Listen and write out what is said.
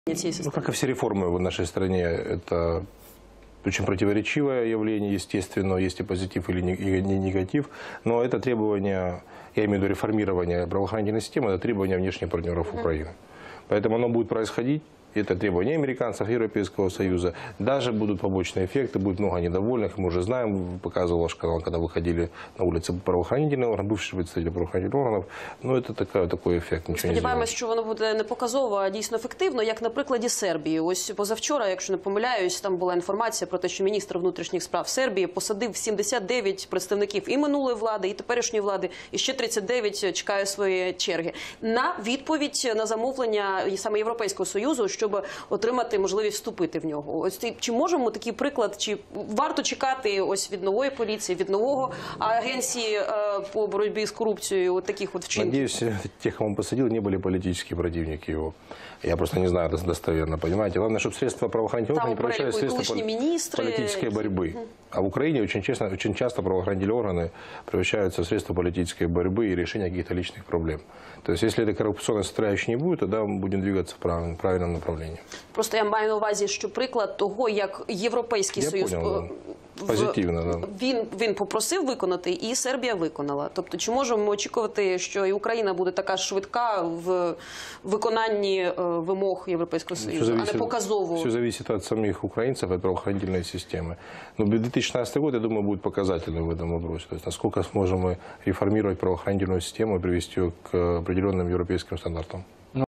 Ну, как и все реформы в нашей стране, это очень противоречивое явление, естественно, есть и позитив или негатив, но это требование, я имею в виду реформирование правоохранительной системы, это требование внешних партнеров Украины. Поэтому оно будет происходить. Это требования американцев, Европейского Союза. Даже будут побочные эффекты, будет много недовольных. Мы уже знаем, показывал ваш канал, когда выходили на улицы правоохранительные органы, бывшие представители правоохранительных органов. Ну, это такой ефект. Сподіваємось, що воно буде не показово, а дійсно ефективно, як на прикладі Сербії. Ось позавчора, якщо не помиляюсь, там була інформація про те, що міністр внутрішніх справ Сербії посадив 79 представників і минулої влади, і теперішньої влади, і ще 39 чекає своєї черги. На відповідь на замовлення саме Європейського Союзу, щоб отримати можливість вступити в нього. Ось чи можемо такий приклад, чи варто чекати ось від нової поліції, від нового агенції по боротьбі з корупцією от таких от вчинків? Надеюсь, тех, кого он посадил, не были политические противники его. Я просто не знаю достоверно, понимаете. Главное, чтобы средства правоохранительных органов не превращались в средства политической борьбы. А в Украине очень часто правоохранительные органы превращаются в средства политической борьбы и решения каких-то личных проблем. То есть, если этой коррупционной составляющей не будет, тогда мы будем двигаться в правильном направлении. Просто я маю на увазі, що приклад того, як Європейський Союз... Позитивно, да. Він попросив виконати, і Сербія виконала. Тобто, чи можемо ми очікувати, що і Україна буде така швидка в виконанні вимог Європейського Союзу, а не показово? Все зависит от самих украинцев, от правоохранительной системы. Но 2016 год, я думаю, будет показательным в этом вопросе. То есть, насколько сможем мы реформировать правоохранительную систему и привести ее к определенным европейским стандартам.